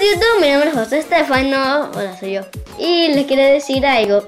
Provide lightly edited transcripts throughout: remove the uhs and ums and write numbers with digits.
YouTube, mi nombre es José Estefano. Hola, soy yo. Y les quiero decir algo.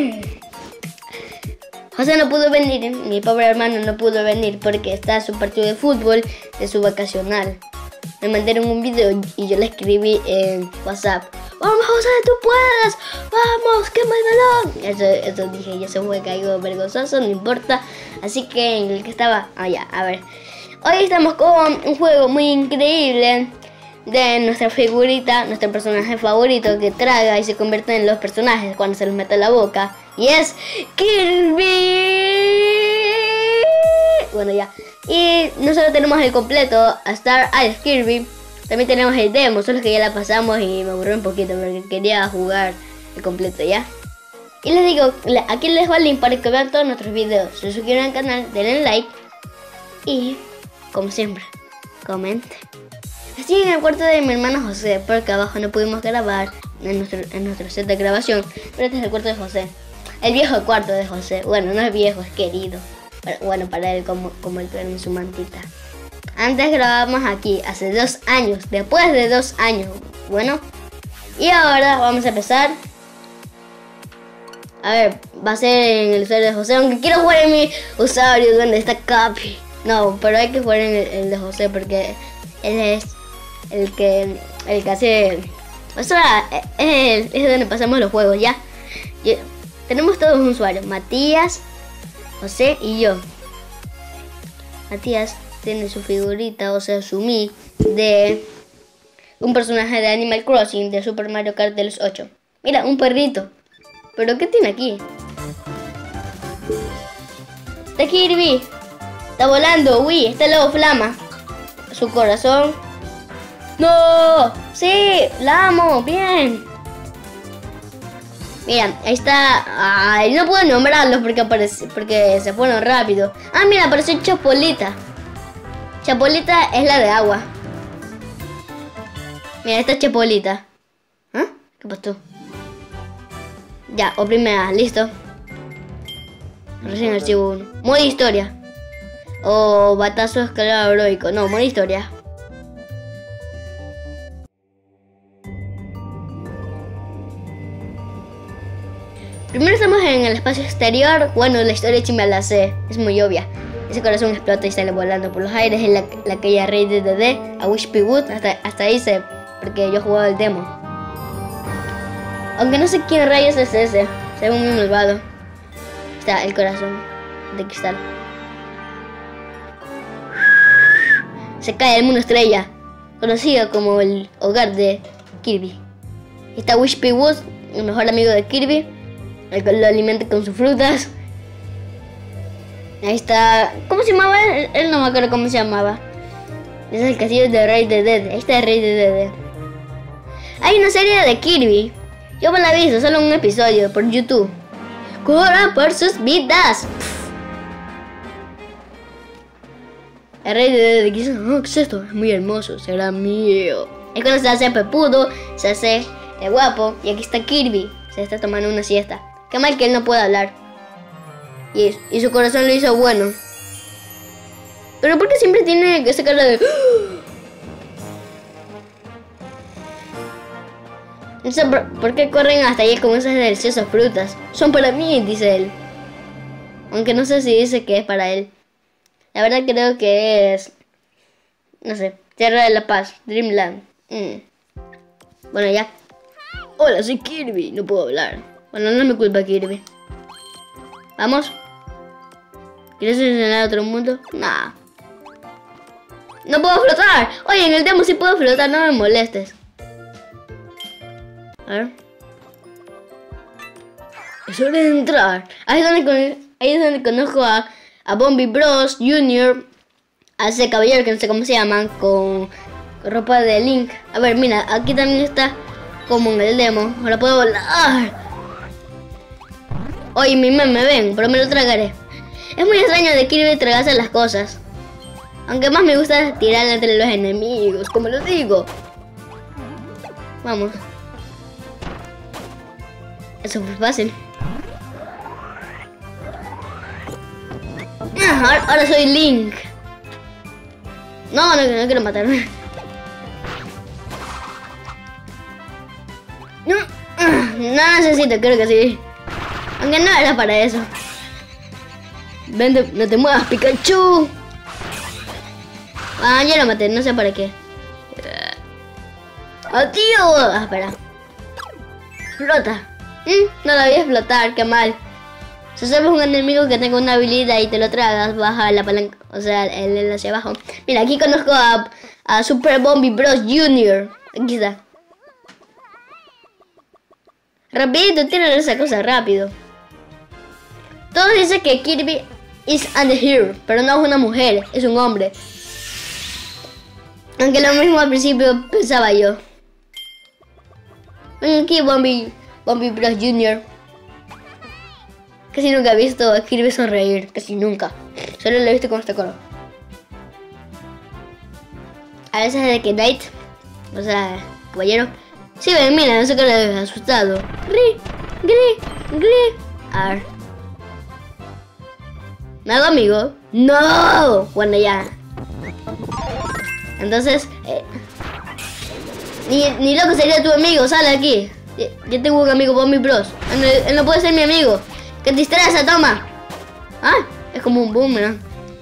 José no pudo venir, mi pobre hermano no pudo venir porque está en su partido de fútbol de su vacacional. Me mandaron un video y yo le escribí en WhatsApp. ¡Vamos, José, tú puedes! ¡Vamos, quema el balón! Eso dije, ya se fue algo vergonzoso, no importa. Así que en el que estaba... ya, a ver. Hoy estamos con un juego muy increíble de nuestra figurita, nuestro personaje favorito que traga y se convierte en los personajes cuando se los mete a la boca. Y es Kirby. Bueno, ya. Y no solo tenemos el completo, a Star Ice Kirby. También tenemos el demo, solo que ya la pasamos y me aburrió un poquito porque quería jugar el completo, ¿ya? Y les digo, aquí les dejo el link para que vean todos nuestros videos. Se suscriban al canal, denle like y, como siempre, comenten. Estoy en el cuarto de mi hermano José, porque abajo no pudimos grabar en nuestro set de grabación. Pero este es el cuarto de José. El viejo cuarto de José. Bueno, no es viejo, es querido. Pero, bueno, para él como él duerme en su mantita. Antes grabábamos aquí, hace 2 años. Después de 2 años. Bueno. Y ahora vamos a empezar. A ver, va a ser en el usuario de José. Aunque quiero jugar en mi usuario donde está Capi. No, pero hay que jugar en el de José porque él es el que hace... O sea, es donde pasamos los juegos, ¿ya? Tenemos todos un usuario. Matías, José y yo. Matías tiene su figurita, o sea, su Mi, de un personaje de Animal Crossing de Super Mario Kart de los 8. Mira, un perrito. ¿Pero qué tiene aquí? Está Kirby. Está volando. Uy, está el lobo flama. Su corazón. ¡No! ¡Sí! ¡La amo! ¡Bien! Mira, ahí está. Ay, no puedo nombrarlos porque se fueron rápido. Ah, mira, apareció Chapolita. Chapolita es la de agua. Mira, esta es Chapolita. ¿Ah? ¿Qué pasó? Ya, oprime A, listo. Recién archivo 1. Modo historia. O batazo escalar heroico. No, modo historia. Primero estamos en el espacio exterior. Bueno, la historia sí me la sé. Es muy obvia. Ese corazón explota y sale volando por los aires en la calle Rey de DD a Wishpy Wood. Hasta ahí sé. Porque yo jugaba el demo. Aunque no sé quién rayos es ese. Se ve muy malvado. Está el corazón de cristal. Se cae el mundo estrella, conocido como el hogar de Kirby. Está Wishpy Wood, el mejor amigo de Kirby, el que lo alimenta con sus frutas. Ahí está... ¿Cómo se llamaba? Él no me acuerdo cómo se llamaba. Ese es el castillo de Rey de Dede. Ahí está el Rey de Dede. Hay una serie de Kirby. Yo me la he visto, solo un episodio por YouTube. ¡Corran por sus vidas! El Rey de Dede dice, oh, ¿qué es esto? Es muy hermoso, será mío. Es cuando se hace pepudo, se hace guapo. Y aquí está Kirby, se está tomando una siesta. Qué mal que él no puede hablar. Y su corazón lo hizo bueno. Pero ¿por qué siempre tiene esa cara de... No sé por qué corren hasta allí con esas deliciosas frutas. Son para mí, dice él. Aunque no sé si dice que es para él. La verdad creo que es... No sé. Tierra de la Paz. Dreamland. Bueno, ya. Hola, soy Kirby. No puedo hablar. Bueno, no es mi culpa, Kirby. ¿Vamos? ¿Quieres enseñar a otro mundo? Nah. ¡No puedo flotar! Oye, en el demo sí puedo flotar. No me molestes. A ver. Es hora de entrar. Ahí es donde conozco a Bombi Bros Jr. A ese caballero que no sé cómo se llaman. Con ropa de Link. A ver, mira, aquí también está como en el demo. Ahora puedo volar. Oye, mi me ven, pero me lo tragaré. Es muy extraño de Kirby tragarse las cosas. Aunque más me gusta tirar entre los enemigos, como lo digo. Vamos. Eso fue fácil. Ahora soy Link. No quiero matarme. No necesito, creo que sí. Aunque no era para eso. Vente, no te muevas, Pikachu. Ah, ya lo maté, no sé para qué. ¡Oh, tío! Ah, espera. Flota. No la voy a explotar, qué mal. Si sabes un enemigo que tenga una habilidad y te lo tragas, baja la palanca, o sea, el hacia abajo. Mira, aquí conozco a Super Bombi Bros Jr. Aquí está. Rapidito, tira esa cosa rápido. Todos dicen que Kirby is an hero, pero no es una mujer, es un hombre. Aunque lo mismo al principio pensaba yo. Aquí Bombi Bros Jr. Casi nunca he visto a Kirby sonreír, casi nunca. Solo lo he visto con este color. A veces es de que Knight, o sea, caballero. Sí, ven, mira, no sé qué le he asustado. Gri. A ver. ¿Me hago amigo? ¡No! Bueno, ya. Entonces, ni loco sería tu amigo, sale aquí. Yo tengo un amigo, Bombi Bros. Él no puede ser mi amigo. Que te distraes, toma. Ah, es como un boomerang.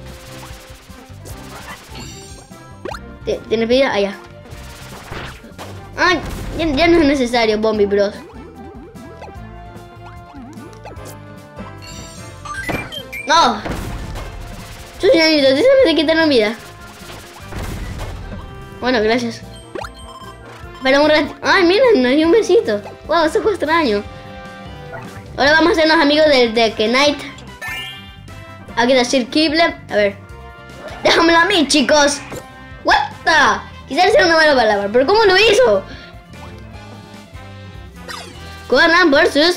¿Tienes vida? Allá. Ah, ya no es necesario, Bombi Bros. No. Chuchanito, ¿te sabes de quitar la vida? Bueno, gracias. Espera un rato. Ay, miren, nos dio un besito. Wow, eso fue extraño. Ahora vamos a hacernos amigos de Knight. Aquí está Sir Kibble. A ver. Déjamelo a mí, chicos. What the? Quizás sea una mala palabra, pero ¿cómo lo hizo? Conan versus...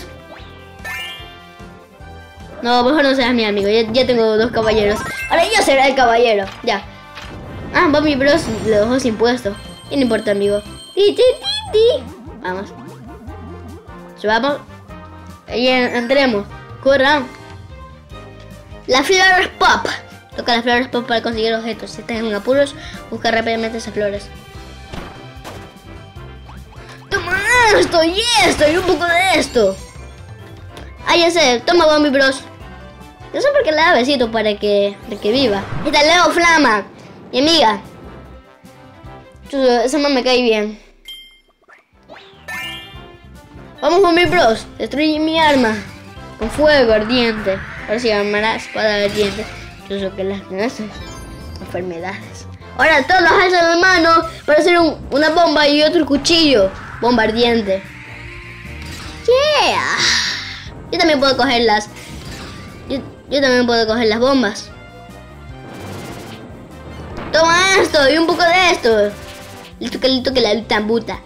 No, mejor no seas mi amigo. Ya tengo dos caballeros. Ahora yo seré el caballero. Ya. Ah, Bombi Bros lo dejó sin puesto. Y no importa, amigo. Vamos. Subamos. Y entremos. Corran. Las flores pop. Toca las flores pop para conseguir objetos. Si estás en apuros, busca rápidamente esas flores. Toma esto y esto y un poco de esto. Ah, ya sé. Toma, Bombi Bros. No sé por qué le da besito para que viva. Esta Leo Flama. Mi amiga. Eso no me cae bien. Vamos, Bombi Bros. Destruye mi arma. Con fuego ardiente. Ahora se llamará espada ardiente. Incluso que las demás enfermedades. Ahora todos alzan la mano para hacer una bomba y otro cuchillo. Bomba ardiente. Yeah. Yo también puedo cogerlas. Yo también puedo coger las bombas. Toma esto y un poco de esto. Listo que la tambuta.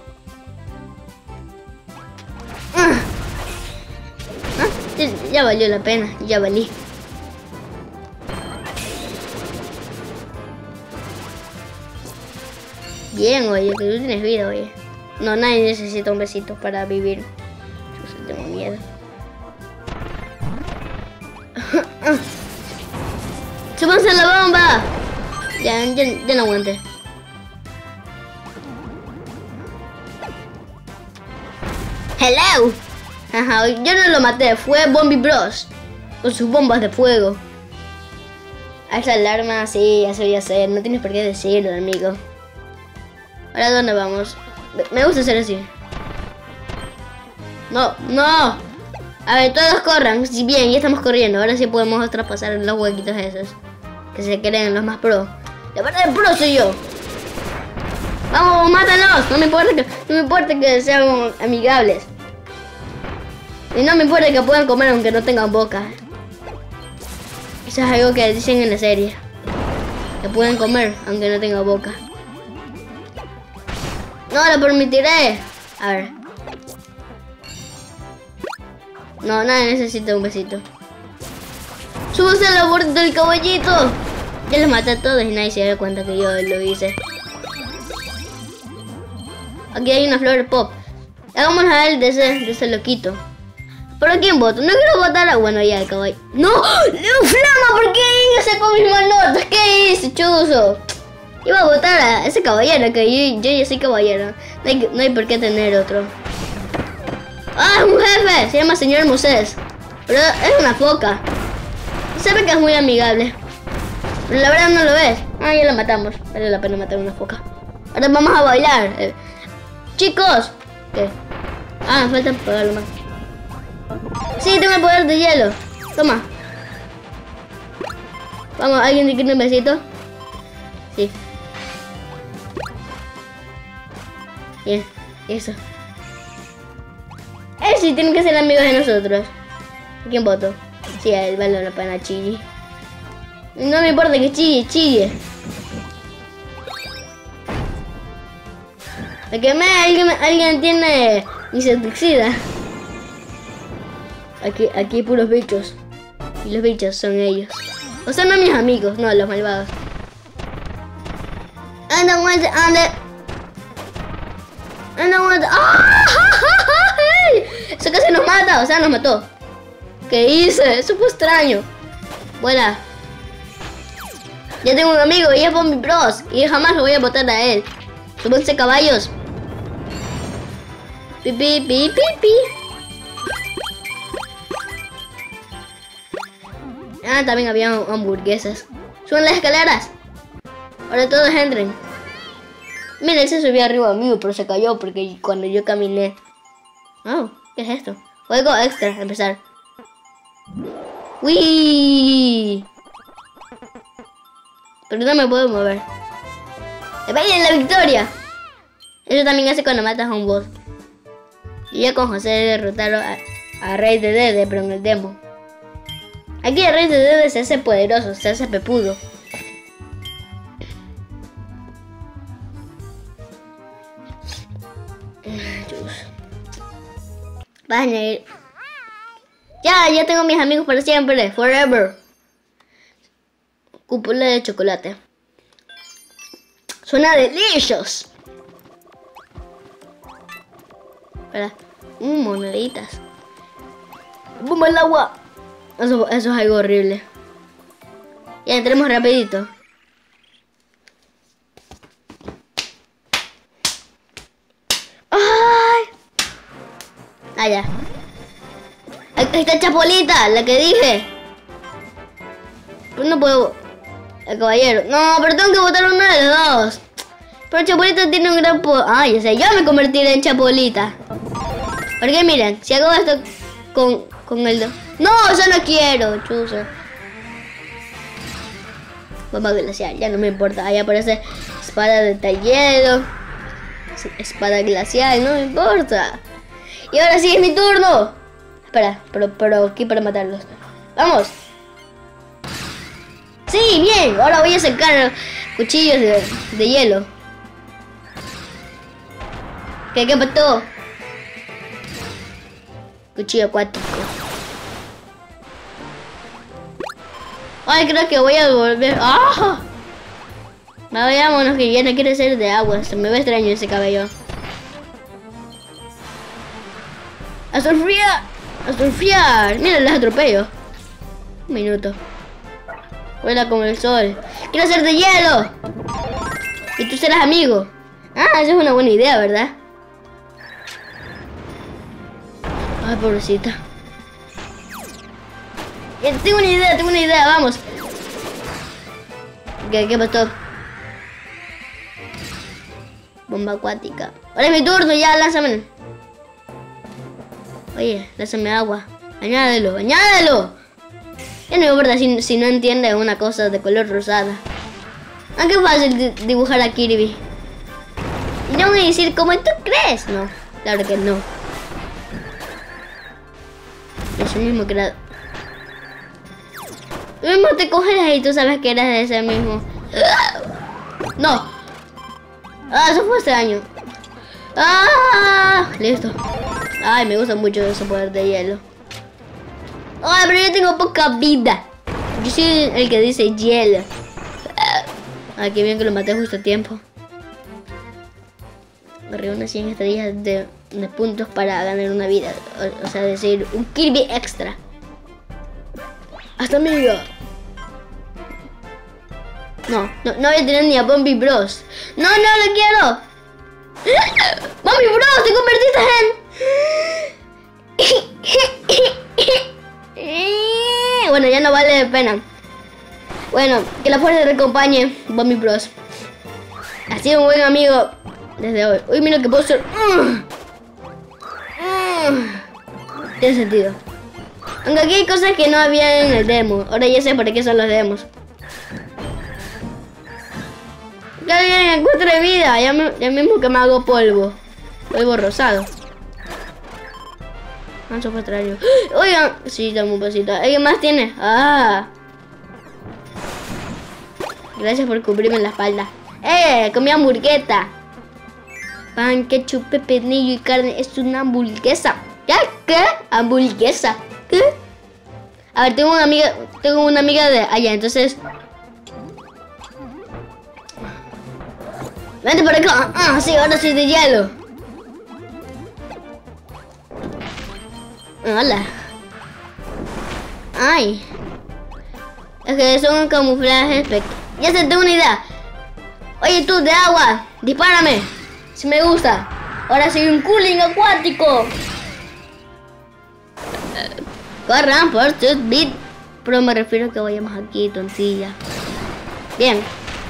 Ya valió la pena, ya valí. Bien, oye, que tú tienes vida, oye. No, nadie necesita un besito para vivir. Yo tengo miedo. ¡Súbanse a la bomba! Ya no aguanté. ¡Hello! Ajá, yo no lo maté, fue Bombi Bros. Con sus bombas de fuego. Esa alarma, sí, eso ya sé. No tienes por qué decirlo, amigo. Ahora, ¿dónde vamos? Me gusta hacer así. No. A ver, todos corran. Si bien, ya estamos corriendo. Ahora sí podemos traspasar los huequitos esos. Que se creen los más pro. La verdad de pro soy yo. Vamos, mátalos. No me importa que sean amigables. Y no me importa que puedan comer aunque no tengan boca. Eso es algo que dicen en la serie. Que pueden comer aunque no tengan boca. No lo permitiré. A ver. No, nadie necesita un besito. ¡Súbase a la borda del caballito! Ya los maté a todos y nadie se da cuenta que yo lo hice. Aquí hay una flor pop. Hagámonos a él de ese loquito. ¿Pero quién voto? No quiero votar a... Bueno, ya el caballo. ¡No! ¡Leo Flama! ¿Por qué ella sacó mis manotas? ¿Qué hice, chuzo? Iba a votar a ese caballero, que yo ya soy caballero. No hay por qué tener otro. ¡Ah, es un jefe! Se llama señor Moses. Pero es una foca. Se ve que es muy amigable. Pero la verdad no lo es. Ah, ya lo matamos. Vale la pena matar una foca. Ahora vamos a bailar. Chicos. ¿Qué? Ah, me falta pegarlo más. Sí, tengo el poder de hielo. Toma. Vamos, ¿alguien te quiere un besito? Sí. Bien, eso. Sí, tienen que ser amigos de nosotros. ¿A quién voto? Sí, a él vale la pena chille. No me importa que chille. De que alguien tiene insecticida. Aquí hay puros bichos. Y los bichos son ellos. O sea, no mis amigos, no, los malvados. I don't want to... ¡Ah! Eso casi nos mata, o sea, nos mató. ¿Qué hice? Eso fue extraño. Buena. Ya tengo un amigo y es Bombi Bros. Y jamás lo voy a botar a él. Súbanse, caballos. Pi, pi, pi, pi, pi. Ah, también había hamburguesas. Suben las escaleras. Ahora todos entren. Mira, él se subió arriba mío, pero se cayó porque cuando yo caminé. Oh, ¿qué es esto? Juego extra, empezar. ¡Uy! Pero no me puedo mover. ¡Vayan la victoria! Eso también hace cuando matas a un boss. Y ya con José derrotaron a Rey de Dede, pero en el demo. Aquí el Rey de Dede se hace poderoso, se hace pepudo. Vas a añadir. Ya tengo mis amigos para siempre, forever. Cúpula de chocolate. Suena delicioso. Espera. Moneditas. ¡Bum el agua! Eso es algo horrible. Ya entremos rapidito. ¡Ay! Ah, ya. Ahí está Chapolita, la que dije. Pero no puedo. El caballero. No, pero tengo que botar uno de los dos. Pero Chapolita tiene un gran poder. Ah, ya sé, yo me convertiré en Chapolita. Porque miren, si hago esto con el... No, yo no quiero, chuzo. Bomba glacial, ya no me importa. Ahí aparece espada de hielo. Espada glacial, no me importa. Y ahora sí es mi turno. Espera, pero aquí para matarlos. ¡Vamos! ¡Sí, bien! Ahora voy a sacar cuchillos de hielo. ¿Qué pasó? Cuchillo acuático. Ay, creo que voy a volver. ¡Ah! Vayámonos que ya no quiere ser de agua. Se me ve extraño ese cabello. ¡A surfear! ¡A surfear! Mira, les atropello. Un minuto. Vuela como el sol. ¡Quiero ser de hielo! Y tú serás amigo. Ah, esa es una buena idea, ¿verdad? Ay, pobrecita. Tengo una idea, vamos. ¿Qué pasó? Bomba acuática. Ahora es mi turno, ya, lánzame. Oye, lánzame agua. Añádelo. Ya no me importa si no entiende una cosa de color rosada. Aunque es fácil dibujar a Kirby. Y no voy a decir como tú crees. No, claro que no. Es el mismo creador. Tú mismo te coges y tú sabes que eres de ese mismo. No. Ah, eso fue extraño. Ah, listo. Ay, me gusta mucho ese poder de hielo. Ay, pero yo tengo poca vida. Yo soy el que dice hielo. Ay, qué bien que lo maté justo a tiempo. Agarré unas 100 estrellas de puntos para ganar una vida. O sea, decir, un Kirby extra. Hasta amigo. No voy a tener ni a Bombi Bros. No lo quiero. Bombi Bros, te convertiste en... de pena. Bueno, que la fuerza te acompañe, Bombi Bros. Ha sido un buen amigo desde hoy. Uy, mira que puedo hacer. Tiene sentido. Aunque aquí hay cosas que no había en el demo. Ahora ya sé para qué son los demos. Ya vienen 4 de vida. Ya mismo que me hago polvo. Polvo rosado. Manso contrario. Oigan. Sí, dame un besito. ¿Alguien más tiene? Ah. Gracias por cubrirme la espalda. Comí hamburguesa. Pan, ketchup, pepinillo y carne. Es una hamburguesa. ¿Qué? ¿Hamburguesa? ¿Qué? A ver, tengo una amiga de allá, entonces. Vente por acá. Sí, ahora soy de hielo. Hola. Ay. Es que son camuflajes. Ya se tengo una idea. Oye, tú de agua, dispárame. Si me gusta. Ahora soy un cooling acuático. Corran por sus bits. Pero me refiero a que vayamos aquí, tontilla. Bien.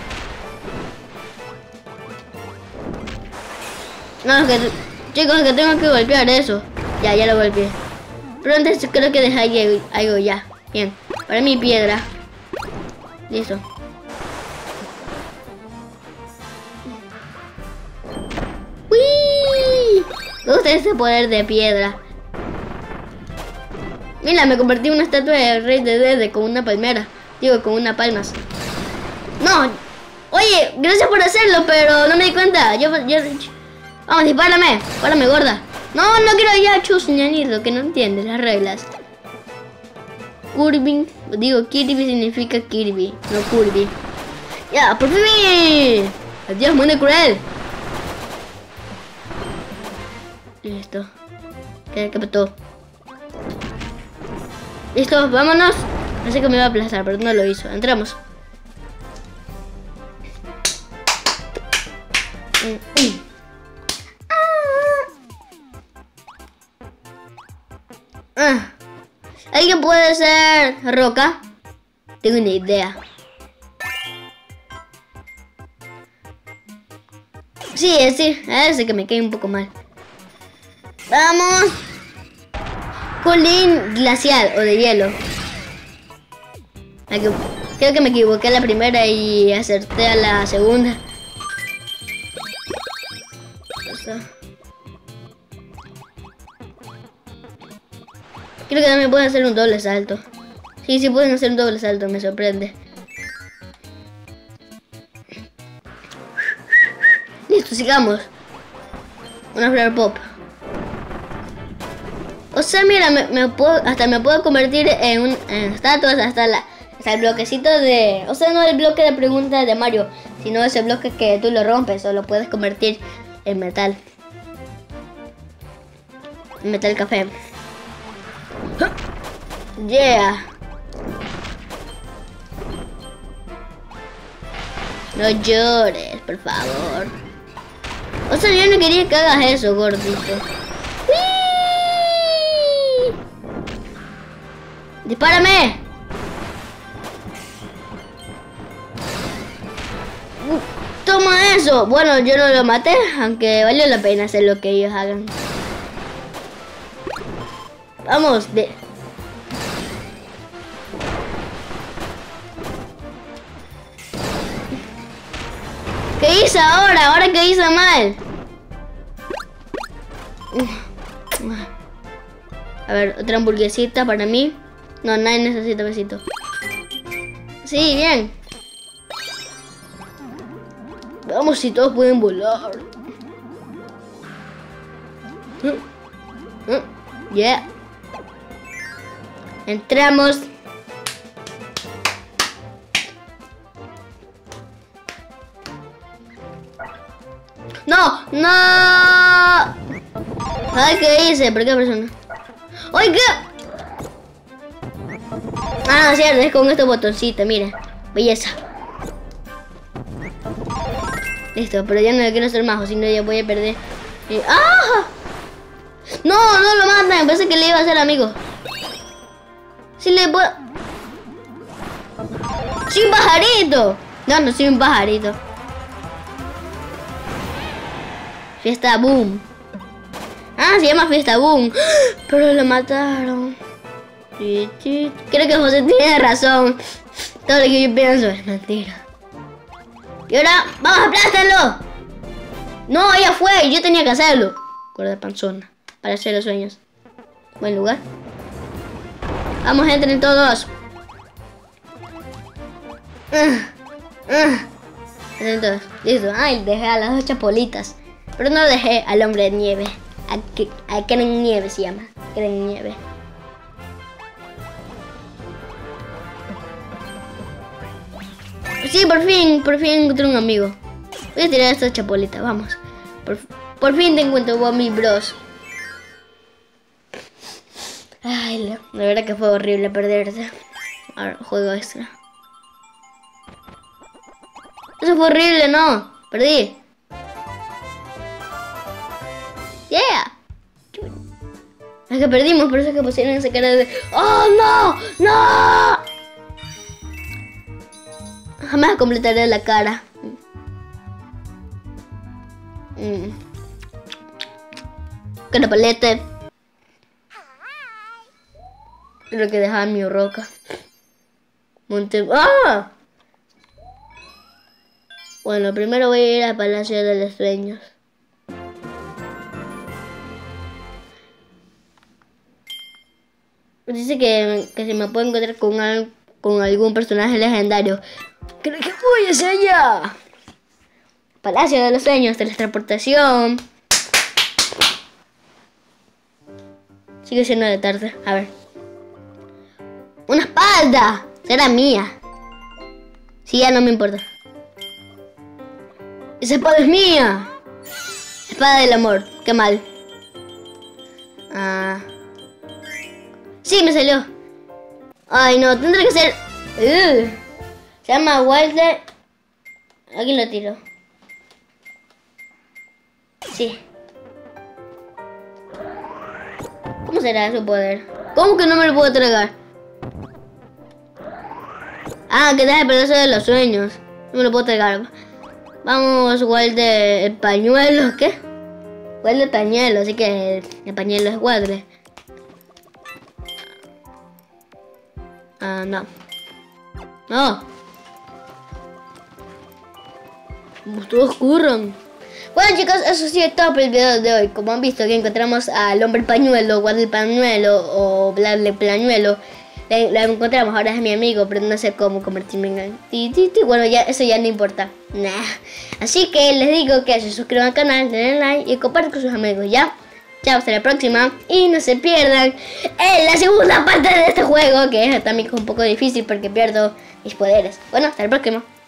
No, es que, chicos, es que tengo que golpear eso. Ya lo golpeé. Pero antes creo que dejé algo ya. Bien. Para mi piedra. Listo. ¡Uy! Me gusta ese poder de piedra. Mira, me convertí en una estatua de rey de Dede con una palmera. Digo, con unas palmas. No. Oye, gracias por hacerlo, pero no me di cuenta. Vamos, dispárame. Dispárame, gorda. No quiero ya chusñanito, que no entiende las reglas. Kirby. Digo, Kirby significa Kirby, no Kirby. Ya, por fin. Adiós, mundo cruel. Listo. ¿Qué pasó? Listo, vámonos. Pensé que me iba a aplastar, pero no lo hizo. Entramos. ¿Alguien puede ser roca? Tengo una idea. Sí, ese que me cae un poco mal. Vamos. Colín glacial o de hielo. Creo que me equivoqué a la primera y acerté a la segunda. Creo que también pueden hacer un doble salto. Sí, pueden hacer un doble salto, me sorprende. Listo, sigamos. Una flor pop. O sea, mira, hasta me puedo convertir en estatuas hasta el bloquecito de... O sea, no el bloque de preguntas de Mario, sino ese bloque que tú lo rompes o lo puedes convertir en metal. Metal café. Yeah. No llores, por favor. O sea, yo no quería que hagas eso, gordito. ¡Wii! ¡Dispárame! Toma eso. Bueno, yo no lo maté, aunque valió la pena hacer lo que ellos hagan. Vamos, ¿Qué hice ahora? ¿Ahora qué hice mal? A ver, otra hamburguesita para mí. No, nadie necesita besito. Sí, bien. Vamos, si todos pueden volar. Yeah. Entramos. ¡No! ¡No! Ay, ¿qué hice? ¿Por qué persona? ¡Ay, qué! Ah, cierto, es con estos botoncitos, mira. Belleza. Listo, pero ya no quiero hacer más, o si no ya voy a perder. ¡Ah! No lo maten, pensé que le iba a hacer amigo. Si le puedo... ¡Soy un pajarito! No, no soy un pajarito. Fiesta Boom. Ah, se llama Fiesta Boom. Pero lo mataron. Creo que José tiene razón. Todo lo que yo pienso es mentira. Y ahora, ¡vamos, aplástalo! No, ella fue, yo tenía que hacerlo. Cuerda panzona, para hacer los sueños. Buen lugar. Vamos, entren todos. Entren todos. Listo. Ay, dejé a las 2 chapolitas. Pero no dejé al hombre de nieve. A Keren Nieve se llama. Keren Nieve. Sí, por fin encontré un amigo. Voy a tirar esta chapolita, vamos. Por fin te encuentro, Bombi Bros. Ay, la verdad que fue horrible perderte. Ahora, juego extra. Eso fue horrible, no. Perdí. Yeah. Es que perdimos, por eso es que pusieron esa cara de... ¡Oh, no! ¡No! Jamás completaré la cara. Con la paleta. Creo que dejaba mi roca. ¡Ah! Bueno, primero voy a ir al Palacio de los Sueños. Dice que si me puedo encontrar con algún personaje legendario. Creo que voy hacia allá. Palacio de los Sueños, teletransportación. Sigue siendo de tarde. A ver. ¡Una espada! Será mía. Sí, ya no me importa. ¡Esa espada es mía! Espada del amor. Qué mal. Sí, me salió. Ay, no. Tendré que ser... Se llama Walter. Aquí lo tiro. Sí. ¿Cómo será su poder? ¿Cómo que no me lo puedo tragar? Ah, que da el pedazo de los sueños. No me lo puedo tragar. Vamos, Walter, el pañuelo. ¿Qué? Walter el pañuelo, así que el pañuelo es Walter. No. No. Todos corran. Bueno, chicos, eso sí es todo por el video de hoy. Como han visto que encontramos al hombre pañuelo, Walter el pañuelo o Vlad el pañuelo. La encontramos, ahora es mi amigo, pero no sé cómo convertirme en... Bueno, ya eso ya no importa. Nah. Así que les digo que se suscriban al canal, denle like y compartan con sus amigos, ¿ya? Chao, hasta la próxima. Y no se pierdan la segunda parte de este juego, que es también un poco difícil porque pierdo mis poderes. Bueno, hasta la próxima.